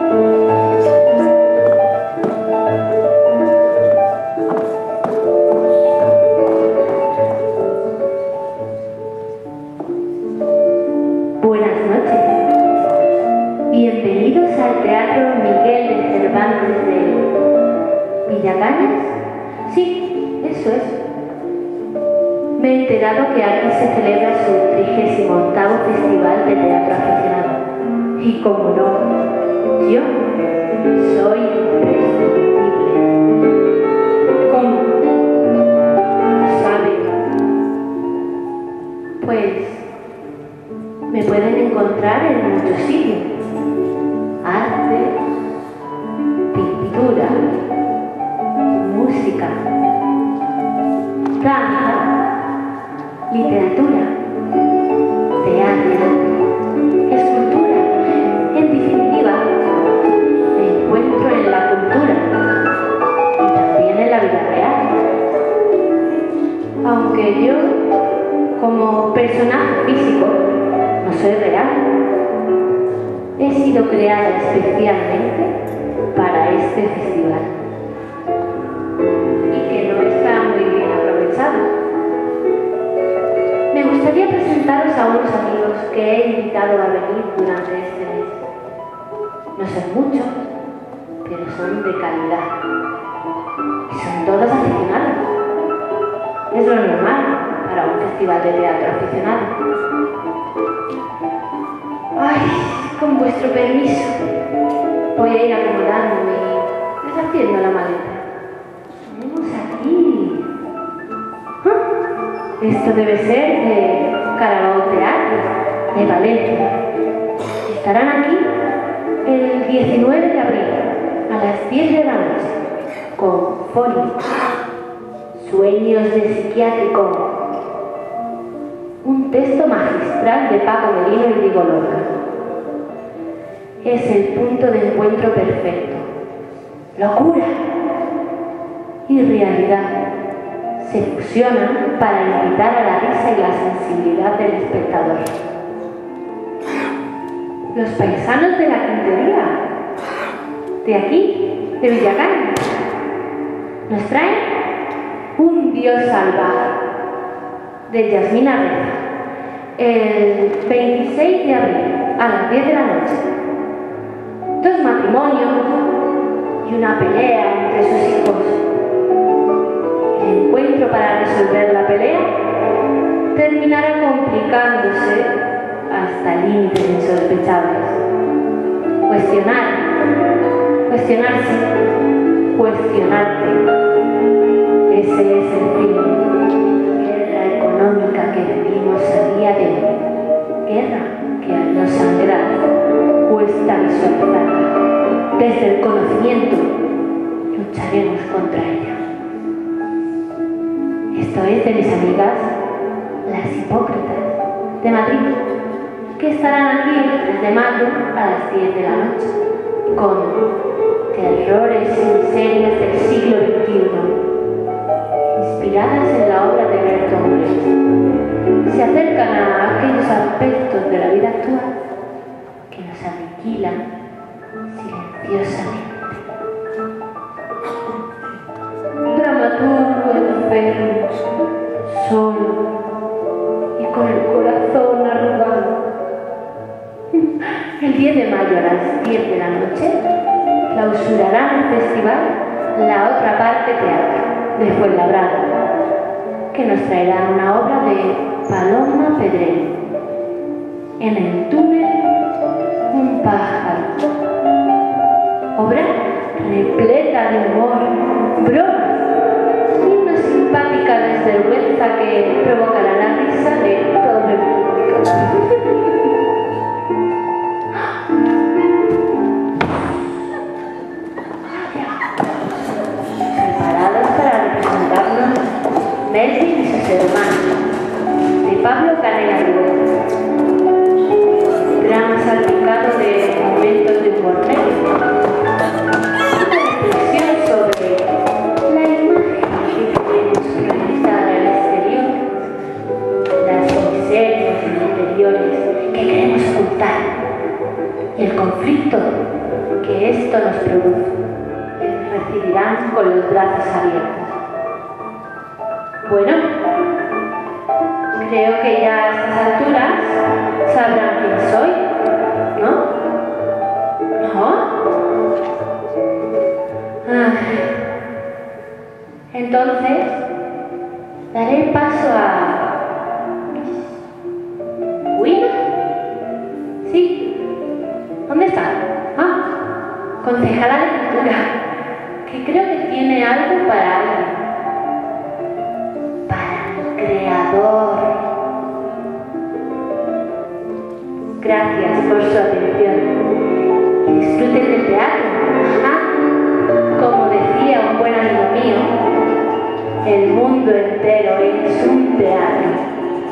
Buenas noches. Bienvenidos al Teatro Miguel de Cervantes de Villacañas. Sí, eso es. Me he enterado que aquí se celebra su 38º Festival de Teatro Aficionado. Y como no, yo soy imprescindible. ¿Cómo? ¿Sabe? Pues me pueden encontrar en muchos sitios. Arte, pintura, música, danza, literatura, teatro, escultura. En definitiva, me encuentro en la cultura y también en la vida real. Aunque yo, como personaje físico, no soy real. He sido creada especialmente para este festival y que no está muy bien aprovechado. Me gustaría presentaros a unos amigos que he invitado a venir durante este mes. No son muchos, pero son de calidad y son todos aficionados. Es lo normal para un festival de teatro aficionado. Ay, con vuestro permiso, voy a ir acomodándome y deshaciendo la maleta. Tenemos aquí. Esto debe ser de Carabao Teatro, de Valencia. Estarán aquí el 19 de abril, a las 10 de la noche, con Folio, Sueños de Psiquiátrico. Un texto magistral de Paco Merino y Diego Lorca. Es el punto de encuentro perfecto. Locura y realidad se fusionan para invitar a la risa y la sensibilidad del espectador. Los paisanos de la Quintería, de aquí, de Villacañas, nos traen Un Dios salvaje, de Yasmina Reza, el 26 de abril a las 10 de la noche. 2 matrimonios y una pelea entre sus hijos. El encuentro para resolver la pelea terminará complicándose hasta límites insospechables. Cuestionarse, cuestionarte. Ese es el fin. Económica que vivimos a día de hoy, guerra que al no sangrar cuesta visualizarla. Desde el conocimiento lucharemos contra ella. Esto es de mis amigas, las Hipócritas, de Madrid, que estarán aquí el 3 de mayo a las 10 de la noche, con terrores y series del siglo XXI. Inspiradas en la obra de Bertolt Brecht, se acercan a aquellos aspectos de la vida actual que nos aniquilan silenciosamente. Un dramaturgo enfermo, solo y con el corazón arrugado. El 10 de mayo a las 10 de la noche clausurarán el festival La Otra Parte Teatro de Fuenlabrada, que nos traerán una obra de Paloma Pedrero. En el túnel, un pájaro. Obra repleta de humor, bromas y una simpática desvergüenza que provocará la risa de todo el público. Melvin y sus hermanos, de Pablo Canela Rivera. Drama salpicado de momentos de humor negro. Una reflexión sobre la imagen que queremos proyectar al exterior, las miserias interiores que queremos ocultar y el conflicto que que esto nos produce, les recibirán con los brazos abiertos. Bueno, creo que ya a estas alturas sabrán quién soy, ¿no? ¿No? Entonces, daré paso a... ¿Wina? Sí. ¿Dónde está? Ah, concejala de Cultura, que creo que tiene algo para alguien. Para mi creador. Gracias por su atención. Y disfruten del teatro. Como decía un buen amigo mío, el mundo entero es un teatro.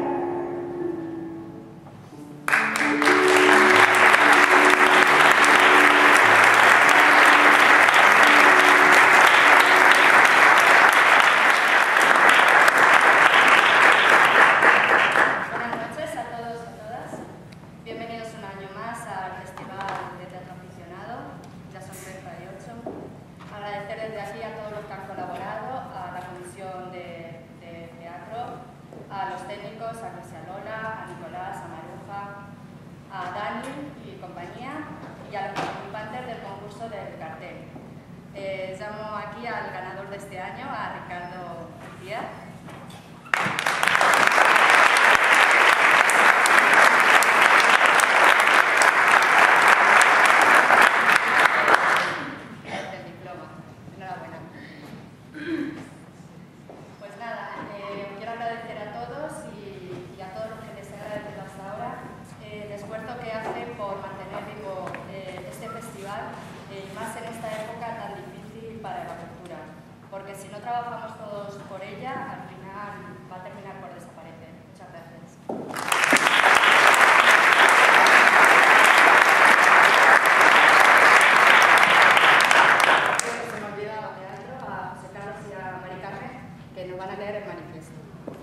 Llamo aquí al ganador de este año, a Ricardo Díaz. El diploma. Enhorabuena. Pues nada, quiero agradecer a todos y a todos los que les he agradecido hasta ahora el esfuerzo que hacen por mantener vivo este festival, y más en esta época tan difícil para la cultura, porque si no trabajamos todos por ella, al final va a terminar por desaparecer. Muchas gracias. Se me olvidaba teatro a José Carlos y a Mari Carmen, que nos van a leer el manifiesto.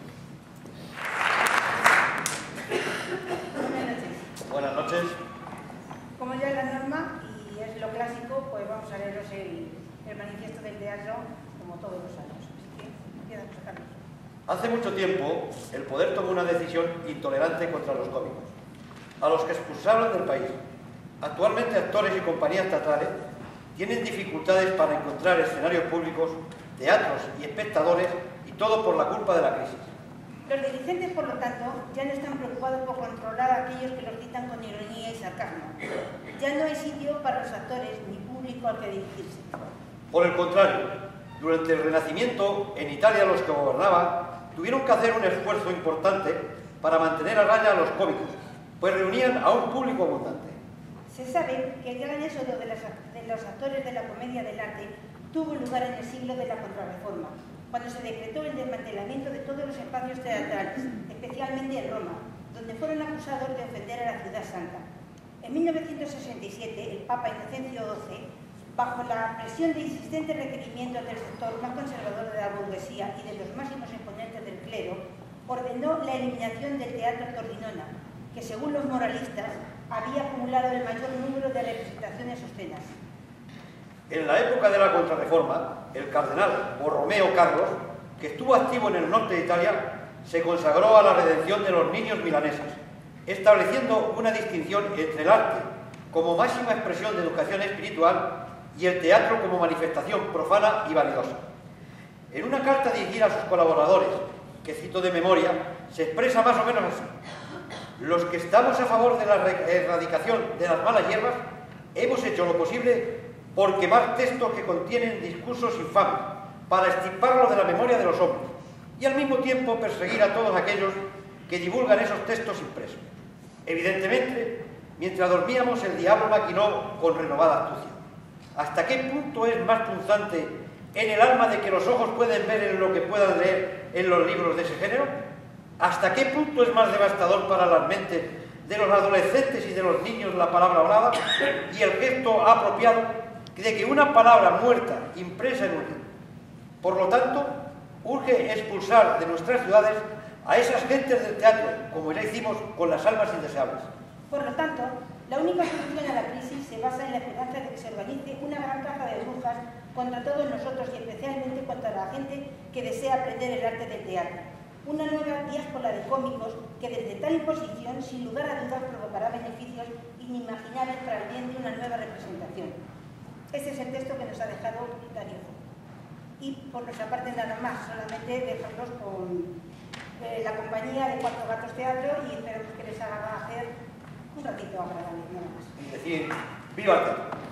Buenas noches. Como ya es la norma y es lo clásico, pues vamos a leeros el manifiesto del teatro como todos los años. Así que empieza a sacarlos. Hace mucho tiempo, el poder tomó una decisión intolerante contra los cómicos, a los que expulsaron del país. Actualmente, actores y compañías teatrales tienen dificultades para encontrar escenarios públicos, teatros y espectadores, y todo por la culpa de la crisis. Los dirigentes, por lo tanto, ya no están preocupados por controlar a aquellos que los citan con ironía y sarcasmo. Ya no hay sitio para los actores ni público al que dirigirse. Por el contrario, durante el Renacimiento, en Italia los que gobernaban tuvieron que hacer un esfuerzo importante para mantener a raya a los cómicos, pues reunían a un público abundante. Se sabe que el gran éxodo de los actores de la comedia del arte tuvo lugar en el siglo de la Contrarreforma, cuando se decretó el desmantelamiento de todos los espacios teatrales, especialmente en Roma, donde fueron acusados de ofender a la ciudad santa. En 1967, el Papa Inocencio XII, bajo la presión de insistentes requerimientos del sector más conservador de la burguesía y de los máximos exponentes del clero, ordenó la eliminación del Teatro Tordinona, que según los moralistas había acumulado el mayor número de representaciones obscenas. En la época de la Contrarreforma, el cardenal Borromeo Carlos, que estuvo activo en el norte de Italia, se consagró a la redención de los niños milaneses, estableciendo una distinción entre el arte como máxima expresión de educación espiritual y el teatro como manifestación profana y vanidosa. En una carta dirigida a sus colaboradores, que cito de memoria, se expresa más o menos así: los que estamos a favor de la erradicación de las malas hierbas hemos hecho lo posible por quemar textos que contienen discursos infames, para extirparlos de la memoria de los hombres, y al mismo tiempo perseguir a todos aquellos que divulgan esos textos impresos. Evidentemente, mientras dormíamos, el diablo maquinó con renovada astucia. ¿Hasta qué punto es más punzante en el alma de que los ojos pueden ver en lo que puedan leer en los libros de ese género? ¿Hasta qué punto es más devastador para las mentes de los adolescentes y de los niños la palabra hablada y el gesto apropiado de que una palabra muerta impresa en un libro? Por lo tanto, urge expulsar de nuestras ciudades a esas gentes del teatro, como ya hicimos con las almas indeseables. Por lo tanto, La única solución a la crisis se basa en la esperanza de que se organice una gran caja de brujas contra todos nosotros y especialmente contra la gente que desea aprender el arte del teatro. Una nueva diáspora de cómicos que desde tal imposición, sin lugar a dudas, provocará beneficios inimaginables para el bien de una nueva representación. Este es el texto que nos ha dejado Darío. Y por nuestra parte nada más, solamente dejarlos con la compañía de Cuatro Gatos Teatro y esperamos que les haga hacer un ratito agradable, nada más. Y decir, ¡viva el teatro!